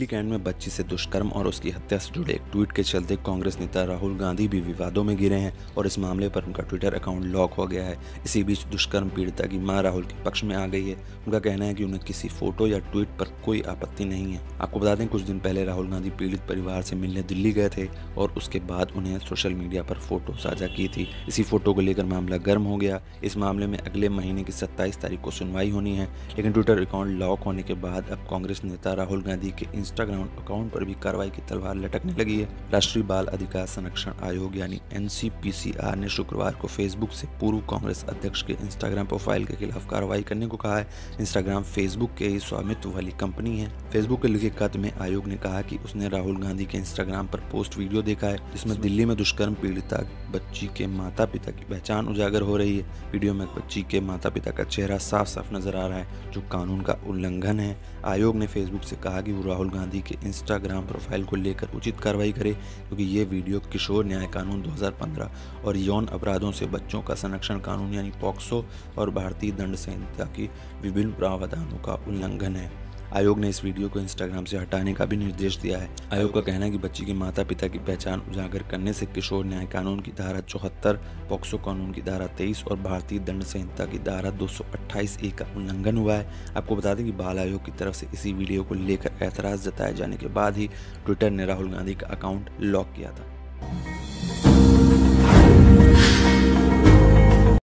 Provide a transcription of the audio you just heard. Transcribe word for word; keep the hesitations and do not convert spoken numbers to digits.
Delhi cantt में बच्ची से दुष्कर्म और उसकी हत्या से जुड़े एक ट्वीट के चलते कांग्रेस नेता राहुल गांधी भी विवादों में घिरे हैं और इस मामले पर उनका ट्विटर अकाउंट लॉक हो गया है। इसी बीच दुष्कर्म पीड़िता की मां राहुल के पक्ष में आ गई है। उनका कहना है कि उन्हें किसी फोटो या ट्वीट पर कोई आपत्ति नहीं है। आपको बता दें, कुछ दिन पहले राहुल गांधी पीड़ित परिवार से मिलने दिल्ली गए थे और उसके बाद उन्हें सोशल मीडिया पर फोटो साझा की थी। इसी फोटो को लेकर मामला गर्म हो गया। इस मामले में अगले महीने की सत्ताईस तारीख को सुनवाई होनी है, लेकिन ट्विटर अकाउंट लॉक होने के बाद अब कांग्रेस नेता राहुल गांधी के इंस्टाग्राम अकाउंट पर भी कार्रवाई की तलवार लटकने लगी है। राष्ट्रीय बाल अधिकार संरक्षण आयोग यानी N C P C R ने शुक्रवार को फेसबुक से पूर्व कांग्रेस अध्यक्ष के इंस्टाग्राम प्रोफाइल के खिलाफ कार्रवाई करने को कहा है। इंस्टाग्राम फेसबुक के ही स्वामित्व वाली कंपनी है। फेसबुक के लिखे खत में आयोग ने कहा कि उसने राहुल गांधी के इंस्टाग्राम पर पोस्ट वीडियो देखा है, जिसमें दिल्ली में दुष्कर्म पीड़िता बच्ची के माता पिता की पहचान उजागर हो रही है। वीडियो में बच्ची के माता पिता का चेहरा साफ साफ नजर आ रहा है, जो कानून का उल्लंघन है। आयोग ने फेसबुक से कहा कि वो राहुल गांधी के इंस्टाग्राम प्रोफाइल को लेकर उचित कार्रवाई करे, क्योंकि ये वीडियो किशोर न्याय कानून दो हज़ार पंद्रह और यौन अपराधों से बच्चों का संरक्षण कानून यानी पॉक्सो और भारतीय दंड संहिता की विभिन्न प्रावधानों का उल्लंघन है। आयोग ने इस वीडियो को इंस्टाग्राम से हटाने का भी निर्देश दिया है। आयोग का कहना है कि बच्ची के माता पिता की पहचान उजागर करने से किशोर न्याय कानून की धारा चौहत्तर, पॉक्सो कानून की धारा तेईस और भारतीय दंड संहिता की धारा दो सौ अट्ठाईस ए का उल्लंघन हुआ है। आपको बता दें कि बाल आयोग की तरफ से इसी वीडियो को लेकर ऐतराज जताए जाने के बाद ही ट्विटर ने राहुल गांधी का अकाउंट लॉक किया था।